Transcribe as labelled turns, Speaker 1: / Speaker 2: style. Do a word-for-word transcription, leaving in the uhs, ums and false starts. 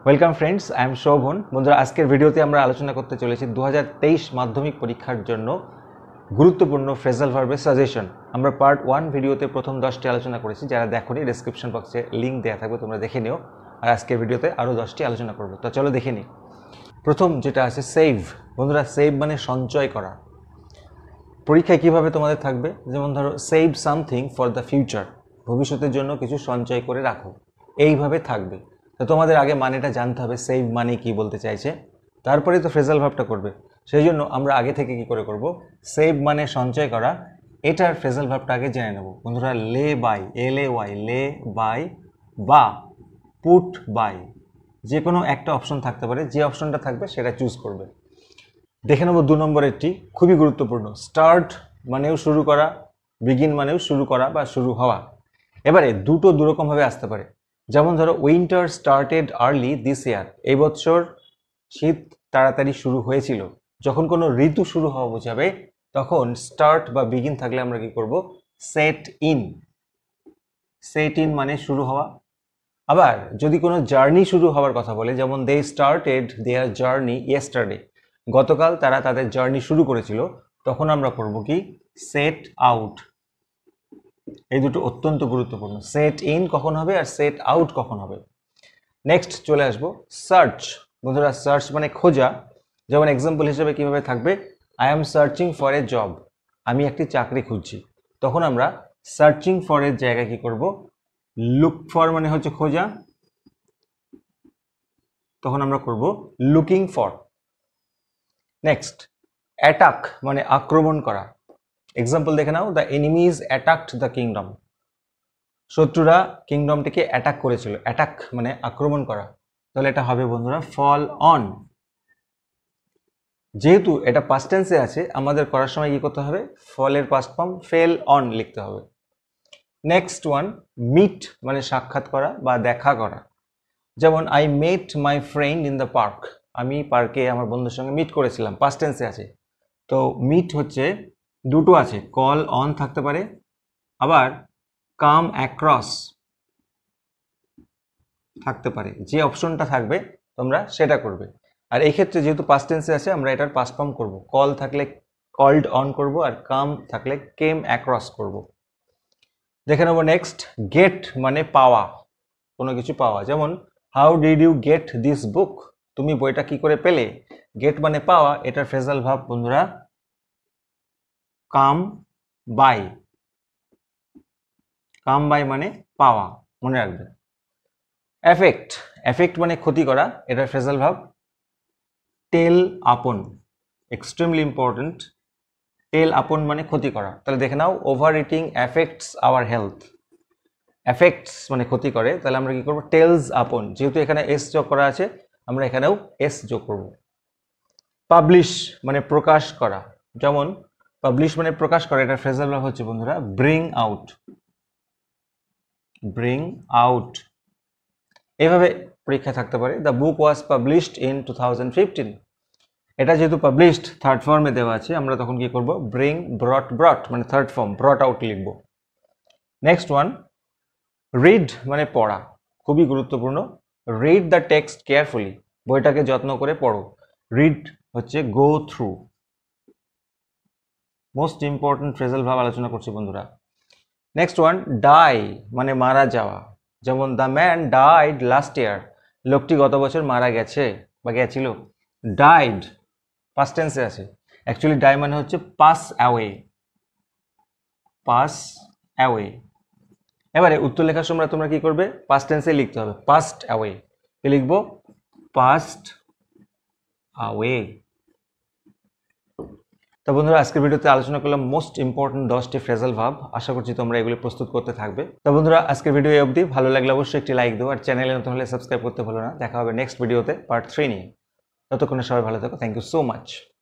Speaker 1: Welcome friends, I am Shobhan. বন্ধুরা, আজকের ভিডিওতে আমরা আলোচনা করতে চলেছি দু হাজার তেইশ মাধ্যমিক পরীক্ষার জন্য গুরুত্বপূর্ণ ফ্রেজাল ভার্বের সাজেশন। আমরা পার্ট ওয়ান ভিডিওতে প্রথম দশটি আলোচনা করেছি, যারা দেখোনি ডেসক্রিপশন বক্সে লিঙ্ক দেওয়া থাকবে, তোমরা দেখে নিও। আর আজকের ভিডিওতে আরও দশটি আলোচনা করবো, তো চলো দেখে নিই। প্রথম যেটা আছে সেভ। বন্ধুরা, সেভ মানে সঞ্চয় করা। পরীক্ষায় কীভাবে তোমাদের থাকবে, যেমন ধরো save something for the future, ভবিষ্যতের জন্য কিছু সঞ্চয় করে রাখো, এইভাবে থাকবে। তো তোমাদের আগে মানেটা জানতে হবে, সেভ মানে কি বলতে চাইছে, তারপরে তো ফ্রেজাল ভার্বটা করবে। সেই জন্য আমরা আগে থেকে কি করে করব, সেভ মানে সঞ্চয় করা, এটার ফ্রেজাল ভার্বটা আগে জেনে নেব। বন্ধুরা, lay by, L A Y, lay by বা পুট বাই, যে কোনো একটা অপশন থাকতে পারে, যে অপশনটা থাকবে সেটা চুজ করবে। দেখে নেব দু নম্বরেরটি, খুবই গুরুত্বপূর্ণ। স্টার্ট মানেও শুরু করা, বিগিন মানেও শুরু করা বা শুরু হওয়া। এবারে দুটো দুরকমভাবে আসতে পারে। যেমন ধরো, winter started early this year, এই বছর শীত তাড়াতাড়ি শুরু হয়েছিল। যখন কোনো ঋতু শুরু হওয়া বোঝাবে, তখন স্টার্ট বা বিগিন থাকলে আমরা কি করব, সেট ইন। সেট ইন মানে শুরু হওয়া। আবার যদি কোনো জার্নি শুরু হওয়ার কথা বলে, যেমন they started their journey yesterday, গতকাল তারা তাদের জার্নি শুরু করেছিল, তখন আমরা করব কি, সেট আউট। এই দুটো অত্যন্ত গুরুত্বপূর্ণ। সেট ইন কখন হবে আর সেট আউট কখন হবে। নেক্সট চলে আসবো সার্চ। বন্ধুরা, সার্চ মানে খোঁজা। যেমন এক্সাম্পল হিসেবে কিভাবে থাকবে, I am searching for a job, আমি একটি চাকরি খুঁজছি। তখন আমরা সার্চিং ফর এর জায়গায় কি করব, লুক ফর মানে হচ্ছে খোঁজা, তখন আমরা করব লুকিং ফর। নেক্সট অ্যাটাক মানে আক্রমণ করা। এক্সাম্পল দেখে নাও, the enemies attacked the kingdom, শত্রুরা কিংডমটিকে অ্যাটাক করেছিল। অ্যাটাক মানে আক্রমণ করা, তাহলে এটা হবে বন্ধুরা ফল অন। যেহেতু এটা পাস্ট টেন্সে আছে, আমাদের করার সময় কি করতে হবে, ফলের পাস্ট ফর্ম ফেল অন লিখতে হবে। নেক্সট ওয়ান মিট মানে সাক্ষাৎ করা বা দেখা করা। যেমন I met my friend in the park, আমি পার্কে আমার বন্ধুর সঙ্গে মিট করেছিলাম, পাস্ট টেন্সে আছে। তো মিট হচ্ছে দুটো আছে, কল অন থাকতে পারে, আবার কাম অ্যাক্রস থাকতে পারে। যে অপশনটা থাকবে তোমরা সেটা করবে। আর এই ক্ষেত্রে যেহেতু পাস্ট টেন্সে আছে, আমরা এটার পাস্ট ফর্ম করব। কল থাকলে কল্ড অন করব, আর কাম থাকলে কেম অ্যাক্রস করব। দেখে নেব নেক্সট গেট মানে পাওয়া, কোনো কিছু পাওয়া। যেমন how did you get this book, তুমি বইটা কি করে পেলে। গেট মানে পাওয়া, এটার ফ্রেজাল ভার্ব বন্ধুরা কাম বাই। কাম বাই মানে পাওয়া, মনে রাখবে। এফেক্ট, এফেক্ট মানে ক্ষতি করা, এটার ফ্রেজাল ভার্ব টেল আপন। এক্সট্রিমলি ইম্পর্টেন্ট, টেল আপন মানে ক্ষতি করা। তাহলে দেখে নাও, over eating affects our health. Affects মানে ক্ষতি করে, তাহলে আমরা কি করব, টেলস আপন। যেহেতু এখানে এস যোগ করা আছে, আমরা এখানেও এস যোগ করব। পাবলিশ মানে প্রকাশ করা। যেমন পাবলিশ মানে প্রকাশ করা, এটার ফ্রেজাল ভার্ব হচ্ছে বন্ধুরা ব্রিং আউট। Bring out. এভাবে পরীক্ষা থাকতে পারে, the book was published in two thousand fifteen. এটা যেহেতু পাবলিশড থার্ড ফর্মে দেওয়া আছে, আমরা তখন কি করব, ব্রিং ব্রট ব্রট মানে থার্ড ফর্ম ব্রট আউট লিখব। নেক্সট ওয়ান রিড মানে পড়া, খুবই গুরুত্বপূর্ণ। রিড দ্য টেক্সট কেয়ারফুলি, বইটাকে যত্ন করে পড়ো। রিড হচ্ছে go through. Most important phrasal verb আলোচনা করছি বন্ধুরা। নেক্সট ওয়ান ডাই মানে মারা যাওয়া। যেমন the man died last year, লোকটি গত বছর মারা গেছে বা গেছিল। ডাইড পাস্ট টেন্সে আছে, অ্যাকচুয়ালি ডাই মানে হচ্ছে পাস অ্যাওয়ে। Pass away. এবারে উত্তর লেখার সময় তোমরা কি করবে, পাস্ট টেন্সে লিখতে হবে, পাস্ট অ্যাওয়ে। কি লিখবো, পাস্ট অ্যাওয়ে। তো বন্ধুরা, আজকের ভিডিওতে আলোচনা করলাম মোস্ট ইম্পর্টেন্ট দশটি ফ্রেজাল ভার্ব। আশা করছি তোমরা এগুলি প্রস্তুত করতে থাকবে। তো বন্ধুরা, আজকের ভিডিও অবধি। ভালো লাগলে অবশ্যই একটি লাইক দেবো, আর চ্যানেলে নতুন হলে সাবস্ক্রাইব করতে ভুলো না। দেখা হবে নেক্সট ভিডিওতে পার্ট থ্রি নিয়ে। ততক্ষণে সবাই ভালো থাকো। Thank you so much.